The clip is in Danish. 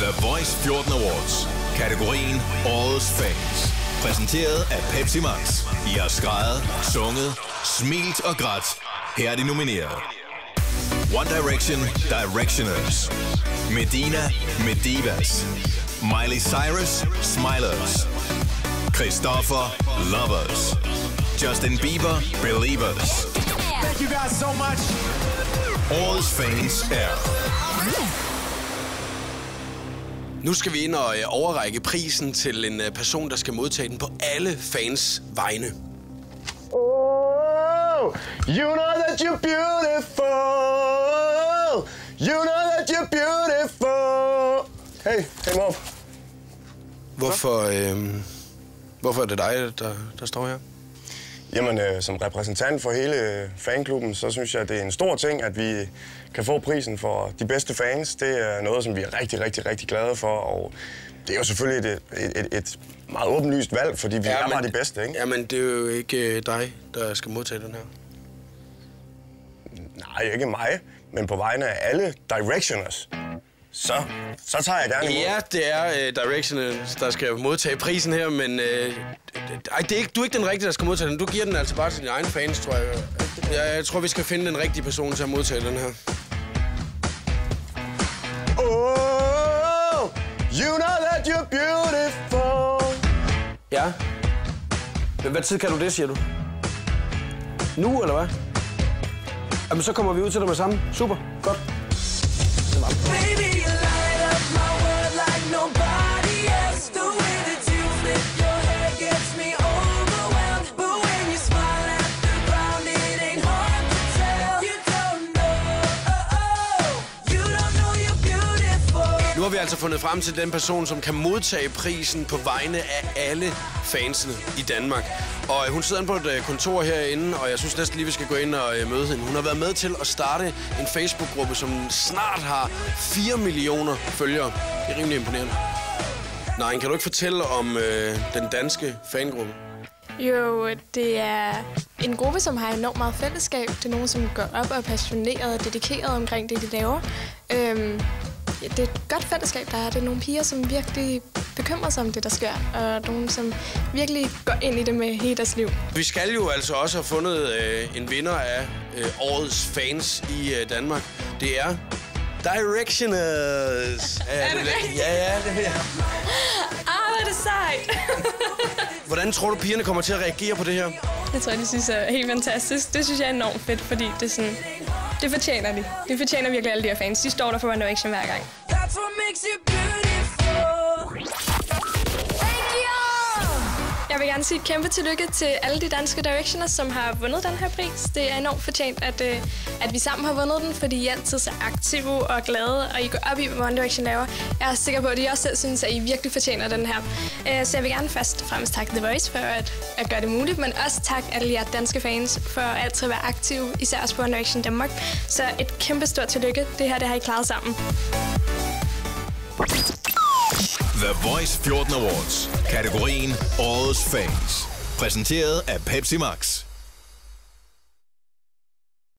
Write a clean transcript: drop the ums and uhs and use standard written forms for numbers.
The Voice 14 Awards. Kategorien Årets Fans. Præsenteret af Pepsi Max. I har skreget, sunget, smilt og grædt. Her er de nomineret. One Direction, Directioners. Medina, Medivas. Miley Cyrus, Smilers. Christopher, Lovers. Justin Bieber, Believers. Thank you guys so much. Årets fans er... Nu skal vi ind og overrække prisen til en person, der skal modtage den på alle fans vegne. Oh, you know that you're beautiful. You know that you're beautiful. Hey mor. Hvorfor er det dig, der står her? Jamen, som repræsentant for hele fanklubben, så synes jeg, det er en stor ting, at vi kan få prisen for de bedste fans. Det er noget, som vi er rigtig glade for, og det er jo selvfølgelig et meget åbenlyst valg, fordi vi er bare de bedste, ikke? Jamen, det er jo ikke dig, der skal modtage den her. Nej, ikke mig, men på vegne af alle Directioners. Så tager jeg gerne imod. Ja, det er Directioners, der skal modtage prisen her, men du er ikke den rigtige, der skal modtage den. Du giver den altså bare til dine egne fans, tror jeg. Jeg tror, vi skal finde den rigtige person til at modtage den her. Oh, you know that you're beautiful. Ja. Men hvad tid kan du det, siger du? Nu, eller hvad? Jamen, så kommer vi ud til dig med sammen. Super. Godt. Nu har vi altså fundet frem til den person, som kan modtage prisen på vegne af alle fansene i Danmark. Og hun sidder inde på et kontor herinde, og jeg synes næsten lige, vi skal gå ind og møde hende. Hun har været med til at starte en Facebook-gruppe, som snart har 4 millioner følgere. Det er rimelig imponerende. Nej, kan du ikke fortælle om den danske fangruppe? Jo, det er en gruppe, som har enormt meget fællesskab. Det er nogen, som går op og er passioneret og dedikeret omkring det, de laver. Det er et godt fællesskab, der er. Det er nogle piger, som virkelig bekymrer sig om det, der sker, og nogen, som virkelig går ind i det med hele deres liv. Vi skal jo altså også have fundet en vinder af årets fans i Danmark. Det er Directioners. Er det rigtigt? Ja, det er. Hvor er det sejt! Hvordan tror du, pigerne kommer til at reagere på det her? Jeg tror, de synes er helt fantastisk. Det synes jeg er enormt fedt, fordi det er sådan... Det fortjener de. Det fortjener virkelig alle de her fans. De står der for One Direction hver gang. Jeg vil gerne sige kæmpe tillykke til alle de danske Directioners, som har vundet den her pris. Det er enormt fortjent, at vi sammen har vundet den, fordi I altid er så aktive og glade, og I går op i, hvad One Direction laver. Jeg er sikker på, at I også selv synes, at I virkelig fortjener den her. Så jeg vil gerne først og fremmest takke The Voice for at gøre det muligt, men også takke alle jer danske fans for altid at være aktive, især også på One Direction Danmark. Så et kæmpe stort tillykke. Det her, det har I klaret sammen. The Voice 14 Awards. Kategorien Årets Fans. Præsenteret af Pepsi Max.